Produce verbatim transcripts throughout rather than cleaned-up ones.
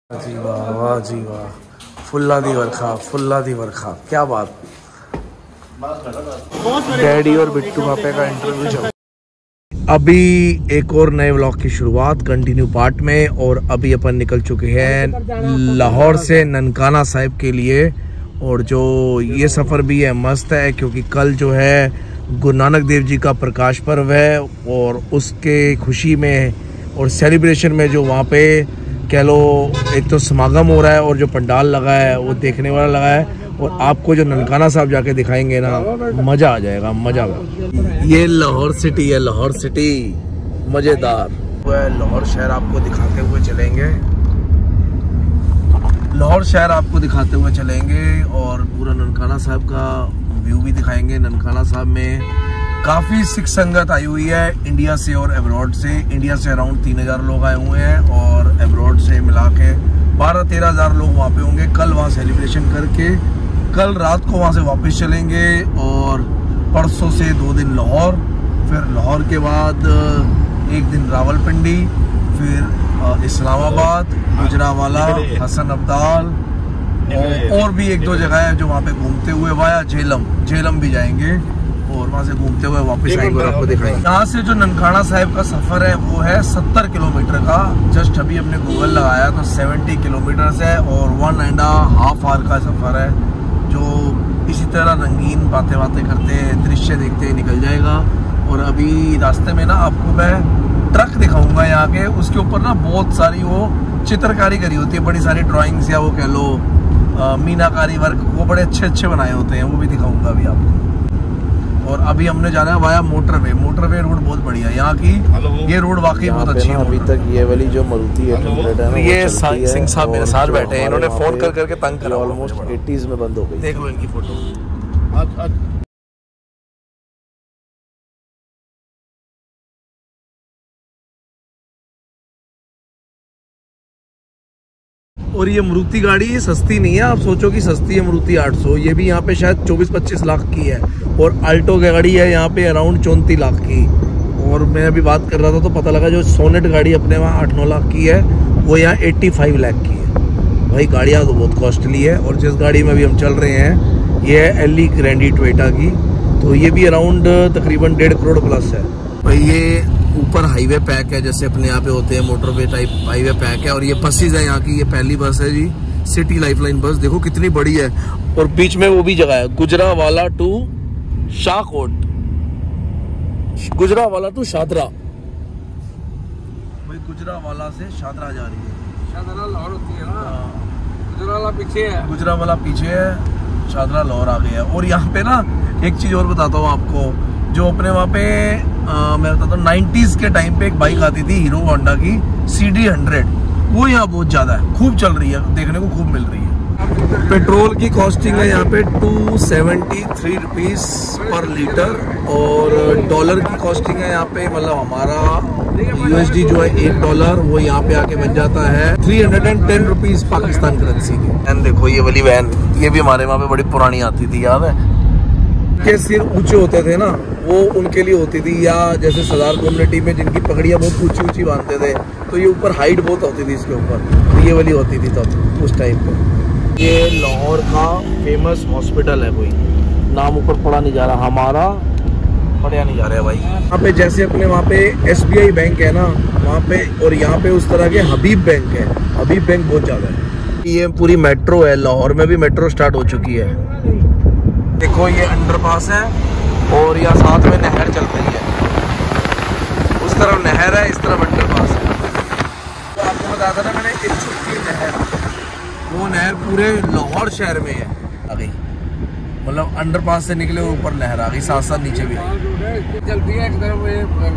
जी वाह, वाह जी वाह, फुल्ला दी वर्खा, फुल्ला दी वर्खा, क्या बात। डैडी और बिट्टू पापे का इंटरव्यू चल। अभी एक और नए व्लॉग की शुरुआत कंटिन्यू पार्ट में, और अभी अपन निकल चुके हैं लाहौर से ननकाना साहिब के लिए। और जो ये सफ़र भी है मस्त है, क्योंकि कल जो है गुरु नानक देव जी का प्रकाश पर्व है, और उसके खुशी में और सेलिब्रेशन में जो वहाँ पे कह लो एक तो समागम हो रहा है, और जो पंडाल लगा है वो देखने वाला लगा है। और आपको जो ननकाना साहब जाके दिखाएंगे ना, मज़ा आ जाएगा, मज़ा आ। ये लाहौर सिटी है, लाहौर सिटी मज़ेदार। वह लाहौर शहर आपको दिखाते हुए चलेंगे, लाहौर शहर आपको दिखाते हुए चलेंगे और पूरा ननकाना साहब का व्यू भी दिखाएंगे। ननकाना साहब में काफ़ी सिख संगत आई हुई है, इंडिया से और एब्रॉड से। इंडिया से अराउंड तीन हज़ार लोग आए हुए हैं, और एब्रॉड से मिला के बारह तेरह हज़ार लोग वहाँ पे होंगे। कल वहाँ सेलिब्रेशन करके कल रात को वहाँ से वापस चलेंगे, और परसों से दो दिन लाहौर, फिर लाहौर के बाद एक दिन रावलपिंडी, फिर इस्लामाबाद, गुजरावाला, हसन अब्दाल, और, और भी एक दो जगह है जो वहाँ पे घूमते हुए वाया झेलम झेलम भी जाएंगे, और वहाँ से घूमते हुए वापस आएंगे और आपको दिखाएंगे। यहाँ से जो ननकाना साहिब का सफ़र है वो है सत्तर किलोमीटर का। जस्ट अभी हमने गूगल लगाया तो सत्तर किलोमीटर है, और वन एंड हाफ आवर का सफ़र है, जो इसी तरह रंगीन बातें बातें करते दृश्य देखते निकल जाएगा। और अभी रास्ते में ना आपको मैं ट्रक दिखाऊंगा यहाँ के, उसके ऊपर ना बहुत सारी वो चित्रकारी करी होती है, बड़ी सारी ड्राइंग्स, या वो कह लो आ, मीनाकारी वर्क, वो बड़े अच्छे अच्छे बनाए होते हैं, वो भी दिखाऊंगा अभी आपको। और अभी हमने जाना है वाया मोटरवे। मोटरवे रोड बहुत बढ़िया है यहाँ की, ये रोड वाकई बहुत अच्छी है। अभी तक ये वाली जो मारुति है, ये सिंह साहब मेरे साथ बैठे हैं, इन्होंने फोन कर करके तंग करा, ऑलमोस्ट एटीज़ में बंद हो गई। देख लो इनकी फोटो। और ये मारुति गाड़ी सस्ती नहीं है, आप सोचो कि सस्ती है मारुति आठ सौ, ये भी यहाँ पे शायद चौबीस पच्चीस लाख की है। और अल्टो की गाड़ी है यहाँ पे अराउंड चौंतीस लाख की। और मैं अभी बात कर रहा था तो पता लगा जो सोनेट गाड़ी अपने वहाँ आठ नौ लाख की है, वो यहाँ पचासी लाख की है। भाई गाड़ियाँ तो बहुत कॉस्टली है। और जिस गाड़ी में अभी हम चल रहे हैं ये है एली ग्रैंडी टोयोटा की, तो ये भी अराउंड तकरीबन डेढ़ करोड़ प्लस है। भाई ये ऊपर हाईवे पैक है, जैसे अपने यहाँ पे होते हैं मोटरवे टाइप हाईवे पैक है। और ये बसेज है यहाँ की, ये पहली बस है जी, सिटी लाइफलाइन बस, देखो कितनी बड़ी है। और बीच में वो भी जगह है, गुजरावाला टू शाहकोट, गुजरावाला टू शादरा। भाई गुजरावाला से शादरा जा रही है, शादरा लाहौर होती है ना, गुजरावाला पीछे है, गुजरावाला पीछे है, शादरा लाहौर आ गया है। और यहाँ पे ना एक चीज और बताता हूँ आपको, जो अपने वहाँ पे आ, मैं बताता हूँ नाइन्टीज़ के टाइम पे एक बाइक आती थी हीरो होंडा की सी डी हंड्रेड, वो यहाँ बहुत ज़्यादा है, खूब चल रही है, देखने को खूब मिल रही है। पेट्रोल की कॉस्टिंग है यहाँ पे two seventy three rupees per litre, और डॉलर की कॉस्टिंग है यहाँ पे, मतलब हमारा यूएसडी जो है एक डॉलर, वो यहाँ पे आके बन जाता है three hundred and ten rupees Pakistan currency की। वैन देखो ये वाली वैन, ये भी हमारे वहाँ पे बड़ी पुरानी आती थी, याद है, के सिर ऊंचे होते थे ना, वो उनके लिए होती थी। या जैसे सरदार कम्युनिटी में जिनकी पगड़ियाँ बहुत ऊंची ऊंची बांधते थे, तो ये ऊपर हाइट बहुत होती थी इसके ऊपर, तो ये वाली होती थी तब उस टाइम पे। ये लाहौर का फेमस हॉस्पिटल है, कोई नाम ऊपर पढ़ा नहीं जा रहा, हमारा पढ़ा नहीं जा रहा है भाई। यहाँ पे जैसे अपने वहाँ पे एस बी आई बैंक है ना वहाँ पे, और यहाँ पे उस तरह के हबीब बैंक है, हबीब बैंक बहुत ज़्यादा है। ये पूरी मेट्रो है, लाहौर में भी मेट्रो स्टार्ट हो चुकी है। देखो ये अंडरपास है, और यहाँ साथ में नहर चल रही है, उस तरफ नहर है, इस तरफ अंडरपास है। तो आपको बताया था ना मैंने, एक छोटी नहर, वो नहर पूरे लाहौर शहर में है आ गई, मतलब अंडरपास से निकले ऊपर नहर आ गई, साथ साथ नीचे भी चलती है। एक तरफ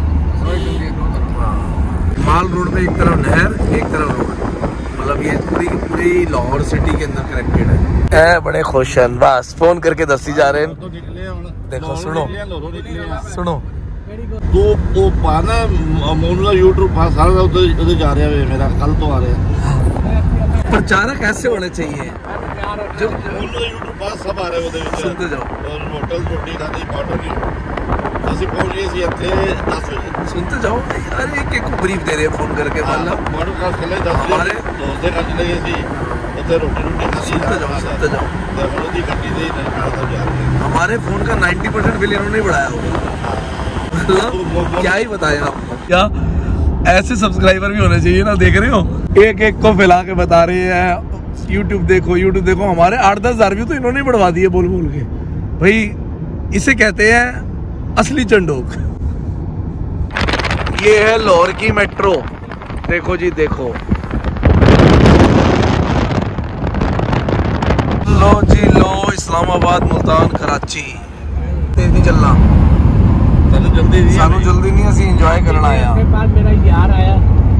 माल रोड पे एक तरफ नहर, एक तरफ रोड, मतलब ये पूरी पूरी लाहौर सिटी के अंदर कनेक्टेड है। है बड़े खुश हैं, बस फोन करके दसी जा रहे हैं। देखो सुनो सुनो तो वो पाना मोनला यूट्यूब सारा उधर उधर जा रहा है, मेरा कल तो आ रहे हैं। प्रचारक ऐसे होने चाहिए जो मोनला यूट्यूब सब आ रहे हैं उधर, सुनते जाओ। और होटल रोटी खाती पाटो की ਅਸੀਂ ਪਹੁੰਚ ਗਏ ਸੀ ਇੱਥੇ दस ਵਜੇ। सुनते जाओ यार, एक एक को ब्रीफ दे रहे हैं फोन करके। मतलब ਮਾਡਲ ਕਲਾਸ ਚੱਲੇ दस ਵਜੇ हमारे ਦੋਸਤ ਦੇ ਘਰ ਚਲੇ ਗਏ ਸੀ, ਉੱਥੇ ਰੋਟੀ ਰੋਟੀ ਖਾਧੀ। सुनते जाओ सुनते जाओ। ਤੇ ਹੁਣ ਉਹਦੀ ਗੱਡੀ ਦੇ ਨਾਲ ਤਾਂ ਜਾ ਰਹੇ हैं। हमारे फोन का नाइन्टी परसेंट बिल इन्होंने ही बढ़ाया होगा। मतलब क्या ही बताएं आपको। क्या ऐसे सब्सक्राइबर भी होने चाहिए ना, देख रहे हो एक एक को फैला के बता रहे हैं यूट्यूब देखो यूट्यूब देखो। हमारे आठ दस हजार व्यू तो इन्होंने ही बढ़वा दिए बोल बोल के। भाई इसे कहते हैं असली चंडोक। ये है लाहौर की मेट्रो, देखो जी देखो। लो जी लो, इस्लामाबाद मुल्तान कराची। तेज नहीं चलना, ਸਾਨੂੰ ਜਲਦੀ ਨਹੀਂ सानू जल्दी नहीं, ਅਸੀਂ इंजॉय करना आया। उसके बाद मेरा यार आया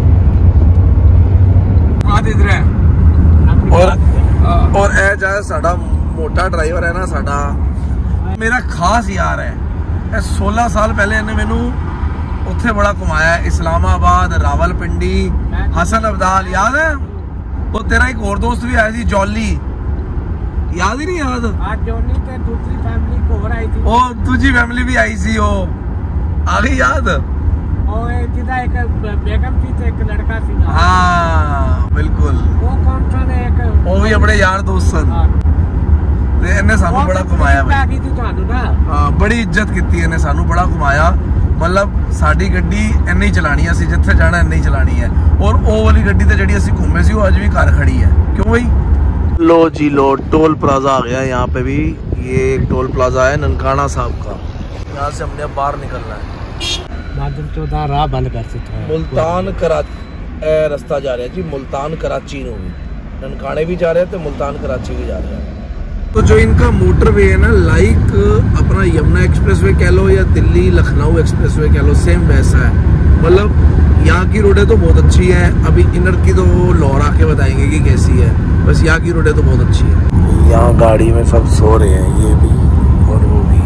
बात इधर है। और और ए जाए साडा मोटा ड्राइवर है ना साडा, मेरा खास यार है। ए सोलह साल पहले इन्हें मैनू उत्थे बड़ा घुमाया, इस्लामाबाद, रावलपिंडी, हसन अब्दाल, याद है? वो तेरा एक और दोस्त भी आया थी जॉली, याद ही नहीं याद? आज जॉनी के दूसरी फैमिली को हो रही थी, ओ दूसरी फैमिली भी आई सी, वो आ गई याद? और जिदा एक बेगम थी तो एक लड़का थी। हाँ बिल्कुल, वो कौन सा ने एक वो भी अपने यार दोस्त सन। ते इन्हें सानू बड़ा घुमाया भाई। थी थानू ना, हाँ बड़ी इज्जत की इन्हें सानू बड़ा घुमाया। मतलब साडी गड्डी इन्ने ही चलानी है, जिथे जाना इन्ने ही चलानी है। और वो वाली गड्डी ते जड़ी असी घूमे सी, वो अज भी घर खड़ी है। क्यों भाई? लो जी लो, टोल प्लाजा आ गया यहाँ पे भी। ये एक टोल प्लाजा है ननकाना साहब का, यहाँ से हमने अब बाहर निकलना है। माधव चौदह राह बंद कर सकते हैं। मुल्तान कराची रास्ता जा रहा है जी, मुल्तान कराची नो भी, ननकाने भी जा रहे हैं तो मुल्तान कराची भी जा रहे हैं। तो जो इनका मोटरवे है ना, लाइक अपना यमुना एक्सप्रेसवे कह लो या दिल्ली लखनऊ एक्सप्रेसवे कह लो, सेम वैसा है। मतलब यहाँ की रोडें तो बहुत अच्छी है। अभी इनर की तो लाहौर आके बताएंगे कि कैसी है, बस यहाँ की रोडें तो बहुत अच्छी है। यहाँ गाड़ी में सब सो रहे हैं, ये भी और वो भी।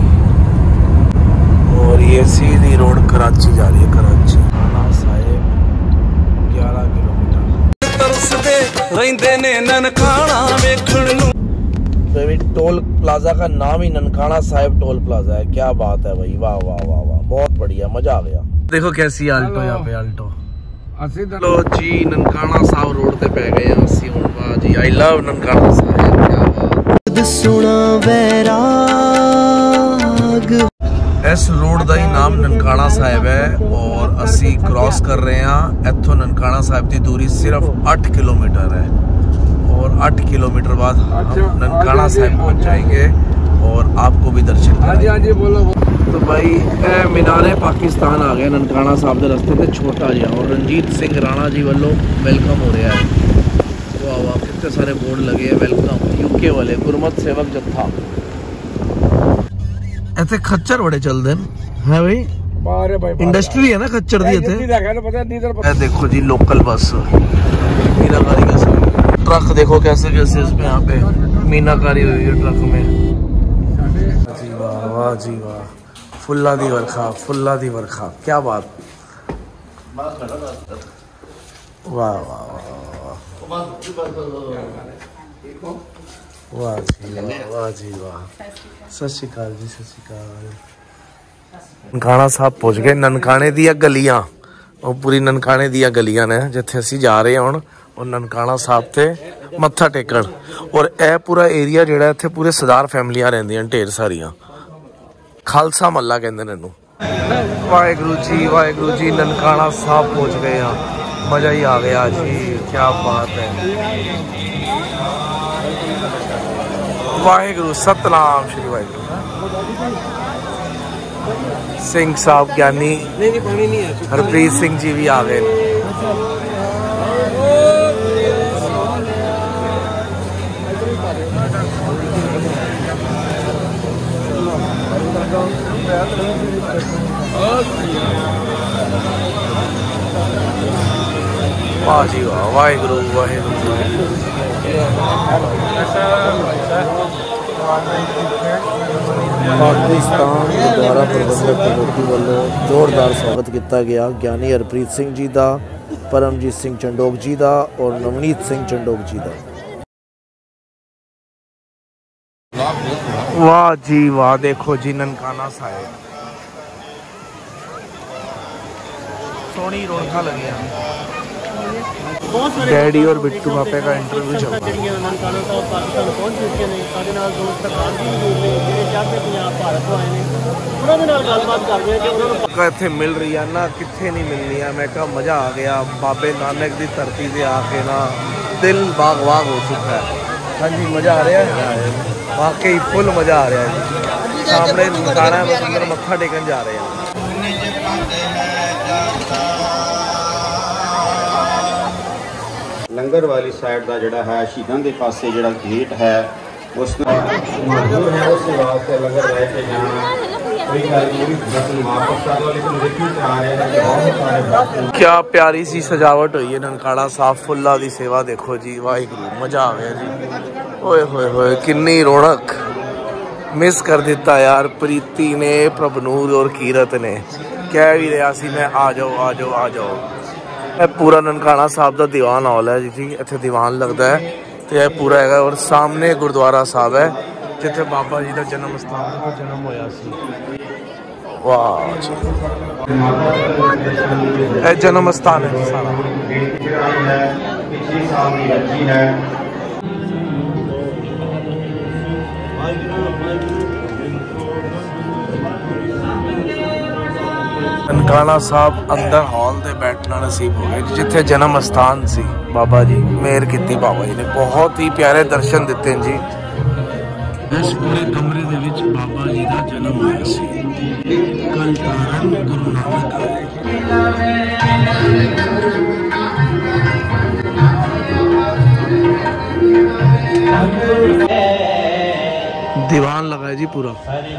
और ये सीधी रोड कराची जा रही है, कराची नाना साहेब ग्यारह किलोमीटर। तरसदे रहिंदे ने ननकाना वेखण नूं। टोल प्लाजा का नाम ही ननकाना साहिब टोल प्लाजा है। क्या बात है भाई, वाह वाह वाह वाह, बहुत बढ़िया, मजा आ गया। देखो कैसी आल्टो यहाँ पे, आल्टो। लो जी ननकाना साहब रोड पे पै गए हैं असी हुण। वाह जी, आई लव ननकाना साहिब, क्या बात। सुना वैराग, इस रोड का ही नाम ननकाना साहिब है। और असी क्रॉस कर रहे हैं इत्थों ननकाना साहिब की दूरी सिर्फ आठ किलोमीटर है। और आठ किलोमीटर बाद हम ननकाना साहिब पहुंच जाएंगे और आपको भी दर्शन कराएंगे। बोलो। तो भाई ए मीनारे पाकिस्तान आ गया ननकाना साहब के रस्ते पे, छोटा जिहा। और रणजीत सिंह राणा जी वालों वेलकम हो रहा है। वाह वाह, कितने सारे बोर्ड लगे हैं, वेलकम यूके वाले, गुरमत सेवक जत्था। ऐसे खच्चर बड़े चलते हैं भाई, इंडस्ट्री है ना खच्चर दी इत्थे। देखो जी लोकल बस, मीनाकारी कैसे, ट्रक देखो कैसे कैसे इसमें यहाँ पे मीनाकारी हुई है ट्रक में। जी वाह वाह जी वाह, फुल्ला दी वर्खा, फुल्ला दी वर्खा, क्या बात। वाह वाह वाह वाह जी वाह, वाह जी वाह। सत श्री अकाल जी, सत श्री अकाल। ननकाना साहब पहुंच गए। ननकाने दी गलियां, ਉਹ ਪੂਰੀ ਨਨਕਾਣੇ ਦੀਆਂ ਗਲੀਆਂ ਨੇ ਜਿੱਥੇ ਅਸੀਂ ਜਾ ਰਹੇ ਹਾਂ ਹੁਣ। ਉਹ ਨਨਕਾਣਾ ਸਾਹਿਬ ਤੇ ਮੱਥਾ ਟੇਕਣ। ਔਰ ਇਹ ਪੂਰਾ ਏਰੀਆ ਜਿਹੜਾ ਇੱਥੇ ਪੂਰੇ ਸਰਦਾਰ ਫੈਮਲੀਆਂ ਰਹਿੰਦੀਆਂ ਢੇਰ ਸਾਰੀਆਂ। ਖਾਲਸਾ ਮਹੱਲਾ ਕਹਿੰਦੇ ਨੇ ਇਹਨੂੰ। ਵਾਹਿਗੁਰੂ ਜੀ ਵਾਹਿਗੁਰੂ ਜੀ, ਨਨਕਾਣਾ ਸਾਹਿਬ ਪਹੁੰਚ ਗਏ ਆ। ਮਜ਼ਾ ਹੀ ਆ ਗਿਆ ਜੀ, ਕੀ ਬਾਤ ਹੈ। ਵਾਹਿਗੁਰੂ ਸਤਨਾਮ ਸ਼੍ਰੀ ਵਾਹਿਗੁਰੂ। सिंह साहब ज्ञानी हरप्रीत सिंह जी भी आ गए। वाह जी वाह, वाहिगुरू वाहिगुरू। पाकिस्तान गुरुद्वारा प्रबंधक कमेटी वालों जोरदार स्वागत किया गया ज्ञानी हरप्रीत सिंह जी का, परमजीत सिंह चंडोक जी का और नवनीत सिंह चंडोक जी का। वाह जी वाह, देखो जी ननकाना साहिब। सोहनी रौनक लगी डैडी और बिट्टू पापे का इंटरव्यू चल रहा है। इत्थे मिल रही है ना कितने नहीं मिलनी है। मैं कहा मज़ा आ गया बाबे नानक की धरती से आके ना दिल बाग बाग हो चुका है। हाँ जी मज़ा आ रहा है वाकई फुल मज़ा आ रहा है। सामने ननकाना अंदर मत्था टेकन जा रहे हैं। लंगर वाली साइड का जोड़ा है शहीदों के पास जोड़ा गेट है उस मजदूर है उस वास्ते लंगर लेके जाना क्या प्यारी सी सजावट हुई है ननकाना साहब फुल्ला की सेवा देखो जी वाहिगुरू मजा आ गया जी। ओए होए होए किन्नी रौनक मिस कर दिता यार प्रीति ने प्रभनूर और कीरत ने कह भी रहा सी मैं आ जाओ आ जाओ आ जाओ। यह पूरा ननकाना साहब का दीवान हॉल है जी इतने दीवान लगता है तो यह पूरा है और सामने गुरुद्वारा साहब है जिथे बाबा जी का जन्म स्थान का जन्म होया सी। वाह जी जन्म स्थान है सारा। ननकाना साहब अंदर हॉल से बैठना नसीब हो गया जिथे जन्म स्थान सी। बाबा जी मेहर की बाबा जी ने बहुत ही प्यारे दर्शन दिते जी। इस पूरे कमरे दे विच बाबा जी का जन्म होया सी। कल तारण गुरु नानक दीवान लगा है जी पूरा।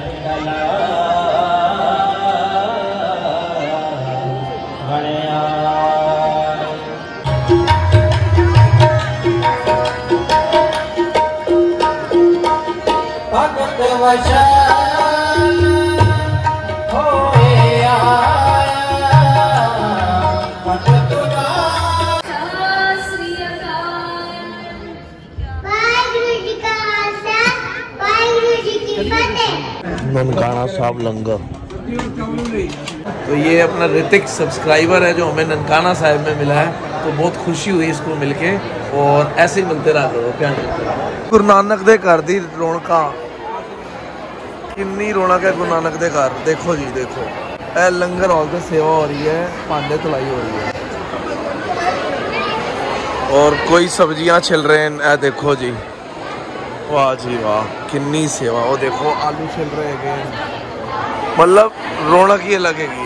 ननकाना साहब लंगर तो ये अपना ऋतिक सब्सक्राइबर है जो हमें ननकाना साहब में मिला है तो बहुत खुशी हुई इसको मिलके और ऐसे ही मिलते रहा करो प्यार मिलते रहो। गुरु नानक दे घर दी रौनक किन्नी रौनक है गुरु नानक दे घर देखो जी देखो ए लंगर हॉल से सेवा हो रही है भांडे धुलाई हो रही है और कोई सब्जियां छिल रहे हैं ए देखो जी वाह जी वाह किन्नी सेवा। वो देखो आलू छिल रहे हैं मतलब रौनक ही अलग है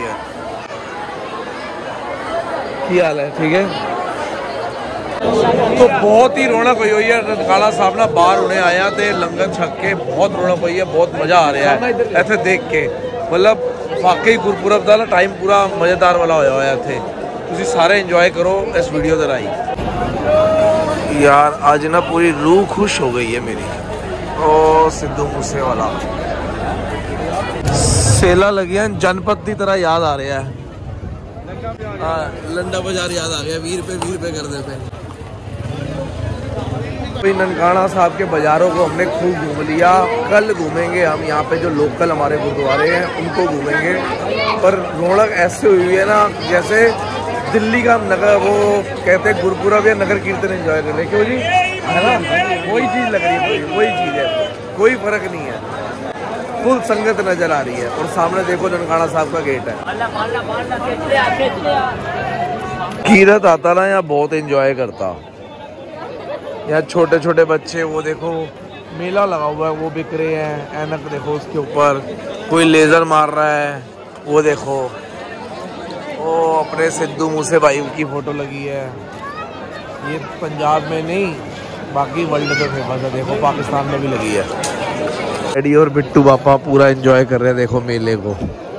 की हाल है ठीक है। तो बहुत ही रौनक हुई हुई है ननकाना साहब ना बाहर होने आया तो लंगर छक के बहुत रौनक हुई है बहुत मज़ा आ रहा है इतने देख के मतलब वाकई गुरपुरब का ना टाइम पूरा मज़ेदार वाला होया हुआ इतने तुम सारे इंजॉय करो इस वीडियो के राही। यार आज ना पूरी रूह खुश हो गई है मेरी। ओ सिद्धू मूसे वाला सेला लगिया जनपद की तरह याद आ रहा है। हाँ लंडा बाजार याद आ गया बीस रुपये बीस रुपये कर देते हैं। ननकाना साहब के बाज़ारों को हमने खूब घूम लिया। कल घूमेंगे हम यहाँ पे जो लोकल हमारे गुरुद्वारे हैं उनको घूमेंगे पर रौनक ऐसे हुई है ना जैसे दिल्ली का नगर वो कहते हैं गुरपुरब या नगर कीर्तन एंजॉय कर रहे क्यों जी है ना वही चीज़ लग रही है वही चीज़ है कोई फर्क नहीं है फुल संगत नज़र आ रही है और सामने देखो ननकाना साहब का गेट है। कीरत आता ना यहाँ बहुत एंजॉय करता यहाँ छोटे छोटे बच्चे वो देखो मेला लगा हुआ है वो बिक रहे हैं ऐनक देखो उसके ऊपर कोई लेज़र मार रहा है वो देखो वो अपने सिद्धू मूसे भाई की फ़ोटो लगी है। ये पंजाब में नहीं बाकी वर्ल्ड में फेमस है देखो पाकिस्तान में भी लगी है। डैडी और बिट्टू पापा पूरा एंजॉय कर रहे हैं देखो मेले को।